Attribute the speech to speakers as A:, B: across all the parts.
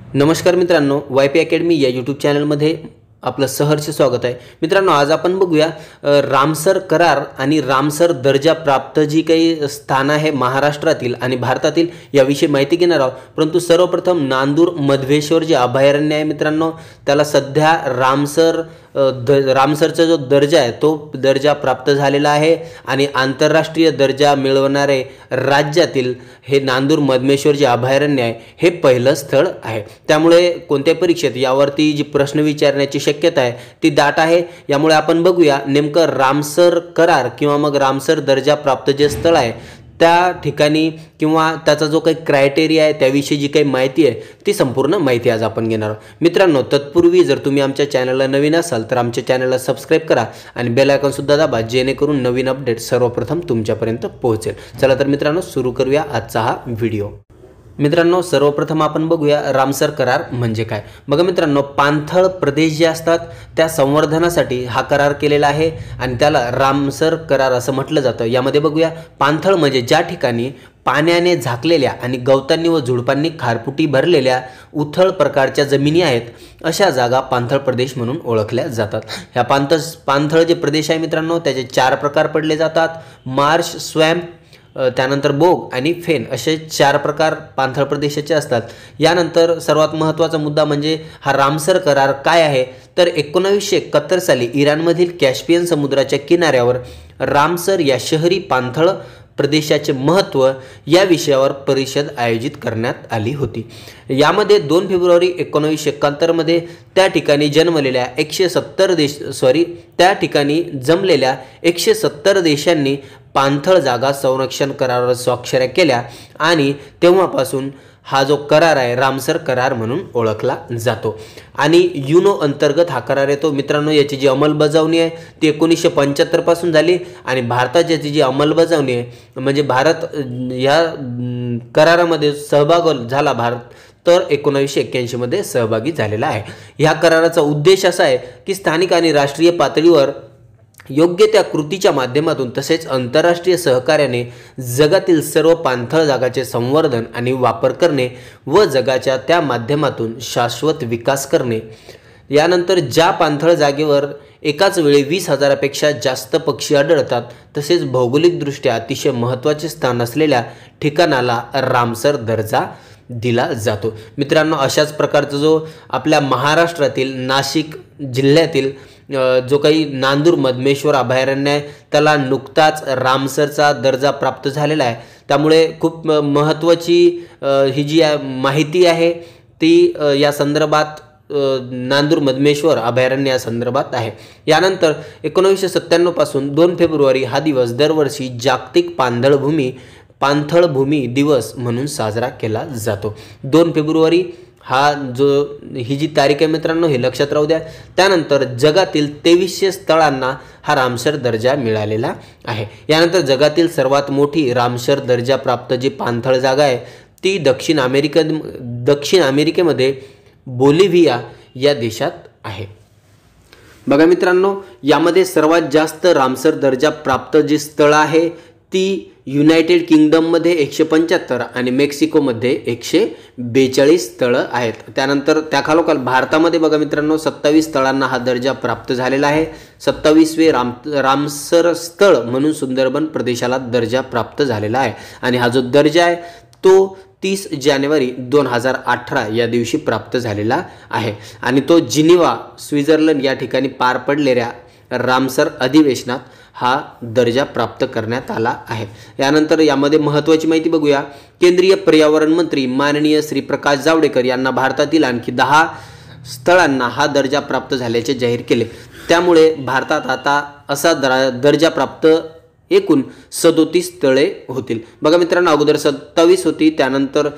A: नमस्कार मित्रांनो, YP academy या यूट्यूब चॅनलमध्ये आपलं सहर्ष स्वागत आहे। मित्रांनो, आज आपण बघूया रामसर करार आणि रामसर दर्जा प्राप्त जी काही स्थान आहे महाराष्ट्रातील आणि भारतातील याविषयी माहिती घेणार आहोत। परंतु सर्वप्रथम नांदूर मधवेश्वर जे अभयारण्य आहे मित्रांनो, त्याला सध्या रामसरचा जो दर्जा आहे तो दर्जा प्राप्त झालेला आहे आणि आंतरराष्ट्रीय दर्जा मिळवणारे राज्यातील हे नांदूर मधमेश्वर जे अभयारण्य आहे हे पहिलं स्थळ आहे। त्यामुळे कोणत्याही परीक्षेत यावरती जी प्रश्न विचारण्याची शक्यता आहे ती दाट आहे। यामुळे आपण बघूया नेमकं रामसर करार किंवा मग रामसर दर्जा प्राप्त जे स्थळ आहे त्या ठिकाणी किंवा त्याचा जो काही क्रायटेरिया आहे त्याविषयी जी काही माहिती आहे ती संपूर्ण माहिती आज आपण घेणार आहोत। मित्रांनो, तत्पूर्वी जर तुम्ही आमच्या चॅनलला नवीन असाल तर आमच्या चॅनलला सबस्क्राइब करा आणि बेल आयकॉन सुद्धा दाबा, जेणेकरून नवीन अपडेट सर्वप्रथम तुमच्यापर्यंत पोहोचेल। चला तर मित्रांनो, सुरू करूया आजचा हा व्हिडिओ। मित्रांनो, सर्वप्रथम आपण बघूया रामसर करार म्हणजे काय। बघा मित्रांनो, पाणथळ प्रदेश जे असतात त्या संवर्धनासाठी हा करार केलेला आहे आणि त्याला रामसर करार असं म्हटलं जातं। यामध्ये बघूया, पाणथळ म्हणजे ज्या ठिकाणी पाण्याने झाकलेल्या आणि गवतांनी व झुडपांनी खारपुटी भरलेल्या उथळ प्रकारच्या जमिनी आहेत, अशा जागा पाणथळ प्रदेश म्हणून ओळखल्या जातात। ह्या पाणथळ जे प्रदेश आहे मित्रांनो त्याचे 4 प्रकार पडले जातात: मार्श, स्वॅम्प, त्यानंतर बोग आणि फेन असे 4 प्रकार पाणथळ प्रदेशाचे असतात। यानंतर सर्वात महत्त्वाचा मुद्दा म्हणजे हा रामसर करार काय आहे, तर 1971 साली इराणमधील कॅस्पियन समुद्राच्या किनाऱ्यावर रामसर या शहरी पाणथळ प्रदेशाचे महत्त्व या विषयावर परिषद आयोजित करण्यात आली होती। यामध्ये 2 फेब्रुवारी 1971 मध्ये त्या ठिकाणी जमलेल्या 170 देशांनी पाणथळ जागा संरक्षण करारावर स्वाक्षऱ्या केल्या आणि तेव्हापासून हा जो करार आहे रामसर करार म्हणून ओळखला जातो आणि युनो अंतर्गत हा करार येतो। मित्रांनो, याची जी अंमलबजावणी आहे ती 1975 पासून झाली आणि भारताची जी अंमलबजावणी आहे म्हणजे भारत या करारामध्ये सहभाग झाला तर 1981 मध्ये सहभागी झालेला आहे। ह्या कराराचा उद्देश असा आहे की स्थानिक आणि राष्ट्रीय पातळीवर योग्य त्या कृतीच्या माध्यमातून तसेच आंतरराष्ट्रीय सहकार्याने जगातील सर्व पाणथळ जागांचे संवर्धन आणि वापर करणे व जगाच्या त्या माध्यमातून शाश्वत विकास करणे। यानंतर ज्या पाणथळ जागेवर एकाच वेळी 20,000 पेक्षा जास्त पक्षी आढळतात तसेच भौगोलिकदृष्ट्या अतिशय महत्त्वाचे स्थान असलेल्या ठिकाणाला रामसर दर्जा दिला जातो। मित्रांनो, अशाच प्रकारचा जो आपल्या महाराष्ट्रातील नाशिक जिल्ह्यातील जो काही नांदूर मधमेश्वर अभयारण्य आहे त्याला नुकताच रामसरचा दर्जा प्राप्त झालेला आहे। त्यामुळे खूप महत्त्वाची ही जी माहिती आहे ती या संदर्भात नांदूर मधमेश्वर अभयारण्य या संदर्भात आहे। यानंतर 1997 पासून 2 फेब्रुवारी हा दिवस दरवर्षी जागतिक पाणथळ भूमी दिवस म्हणून साजरा केला जातो। 2 फेब्रुवारी ही जी तारीख आहे मित्रांनो हे लक्षात राहू द्या। त्यानंतर जगातील 2300 स्थळांना हा रामसर दर्जा मिळालेला आहे। यानंतर जगातील सर्वात मोठी रामसर दर्जा प्राप्त जी पाणथळ जागा आहे ती दक्षिण अमेरिकेमध्ये बोलिव्हिया या देशात आहे। बघा मित्रांनो, यामध्ये सर्वात जास्त रामसर दर्जा प्राप्त जी स्थळ आहे ती युनायटेड किंगडममध्ये 175 आणि मेक्सिकोमध्ये 142 स्थळं आहेत। त्यानंतर त्याखालोखाल भारतामध्ये बघा मित्रांनो 27 स्थळांना हा दर्जा प्राप्त झालेला आहे। 27वे रामसर स्थळ म्हणून सुंदरबन प्रदेशाला दर्जा प्राप्त झालेला आहे आणि हा जो दर्जा आहे तो 30 जानेवारी 2018 या दिवशी प्राप्त झालेला आहे आणि तो जिनिव्हा स्वित्झर्लंड या ठिकाणी पार पडलेल्या रामसर अधिवेशनात हा दर्जा प्राप्त करण्यात आला आहे। यानंतर यामध्ये महत्त्वाची माहिती बघूया। केंद्रीय पर्यावरण मंत्री माननीय श्री प्रकाश जावडेकर यांना भारतातील आणखी 10 स्थळांना हा दर्जा प्राप्त झाल्याचे जाहीर केले। त्यामुळे भारतात आता असा दर्जा प्राप्त एकूण 37 स्थळे होतील। बघा मित्रांनो, अगोदर 27 होती, त्यानंतर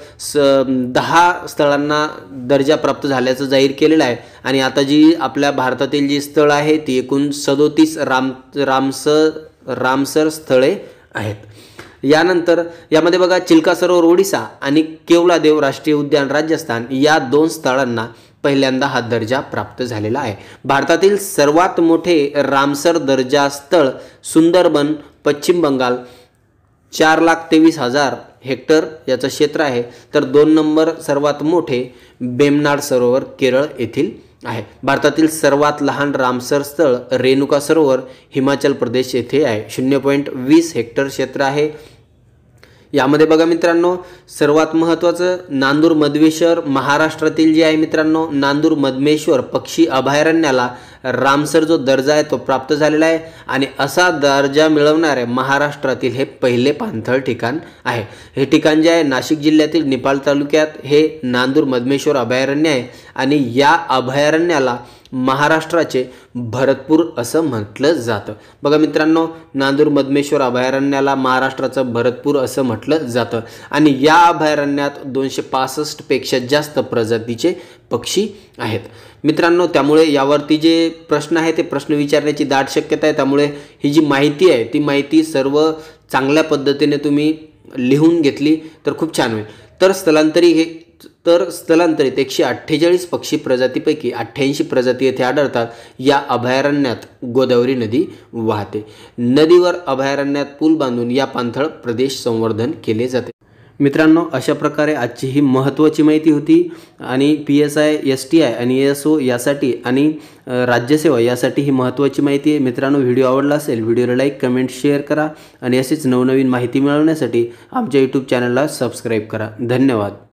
A: 10 स्थळांना दर्जा प्राप्त झाल्याचं जाहीर केलेलं आहे आणि आता जी आपल्या भारतातील जी स्थळ आहे ती एकूण 37 रामसर स्थळे आहेत। यानंतर यामध्ये बघा चिल्का सरोवर ओडिसा आणि केवलादेव राष्ट्रीय उद्यान राजस्थान या 2 स्थळांना पहिल्यांदा हा दर्जा प्राप्त झालेला आहे। भारतातील सर्वात मोठे रामसर दर्जा स्थळ सुंदरबन पश्चिम बंगाल 4,23,000 हेक्टर याचं क्षेत्र आहे, तर 2 नंबर सर्वात मोठे बेमनाड सरोवर केरळ येथील आहे. भारतातील सर्वात लहान रामसर स्थळ रेणुका सरोवर हिमाचल प्रदेश येथे आहे. 0.20 हेक्टर क्षेत्र आहे. यामध्ये बघा मित्रांनो, सर्वात महत्त्वाचं नांदूर मधमेश्वर महाराष्ट्रातील जे आहे मित्रांनो, नांदूर मधमेश्वर पक्षी अभयारण्याला रामसर जो दर्जा आहे तो प्राप्त झालेला आहे आणि असा दर्जा मिळवणारे महाराष्ट्रातील हे पहिले पाणथळ ठिकाण आहे. हे ठिकाण जे आहे नाशिक जिल्ह्यातील निपाल तालुक्यात हे नांदूर मधमेश्वर अभयारण्य आहे आणि या अभयारण्याला महाराष्ट्राचे भरतपूर असं म्हटलं जातं. बघा मित्रांनो, नांदूर मधमेश्वर अभयारण्याला महाराष्ट्राचं भरतपूर असं म्हटलं जातं आणि या अभयारण्यात 265 पेक्षा जास्त प्रजातीचे पक्षी आहेत मित्रांनो. त्यामुळे यावरती जे प्रश्न आहे ते प्रश्न विचारण्याची दाट शक्यता आहे. त्यामुळे ही जी माहिती आहे ती माहिती सर्व चांगल्या पद्धतीने तुम्ही लिहून घेतली तर खूप छान होईल. तर स्थलांतरित 148 पक्षी प्रजातीपैकी 88 प्रजाती येथे आढळतात. या अभयारण्यात गोदावरी नदी वाहते. नदीवर अभयारण्यात पूल बांधून या पाणथळ प्रदेश संवर्धन केले जाते. मित्रांनो, अशा प्रकारे आजची ही महत्त्वाची माहिती होती आणि PSI, STI आणि ASO यासाठी आणि राज्यसेवा यासाठी ही महत्त्वाची माहिती आहे. मित्रांनो, व्हिडिओ आवडला असेल व्हिडिओला लाईक, कमेंट, शेअर करा आणि अशीच नवनवीन माहिती मिळवण्यासाठी आमच्या YouTube चॅनलला सबस्क्राईब करा. धन्यवाद.